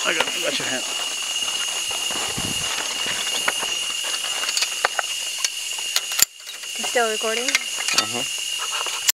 I got your hand. You still recording? Uh-huh.